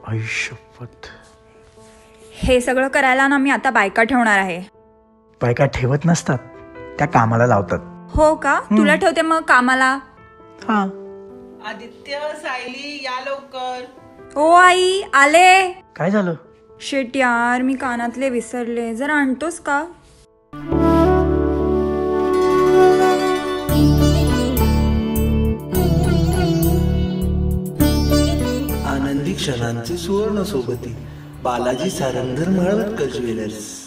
आई शपथ. हे सगळं करायला ना मी आता बायका ठेवणार आहे. बायका ठेवत नसतात, त्या कामाला लावतात. हो का? तुला ठेवते मग कामाला. हा. आदित्य, सायली या लवकर. ओ आई आले. काय झालं? शिट यार, मी कानातले विसरले. जरा आणतोस का? आनंदी क्षणांची सुवर्ण सोबती. बालाजी सारंगधर माळवटकर ज्वेलर्स.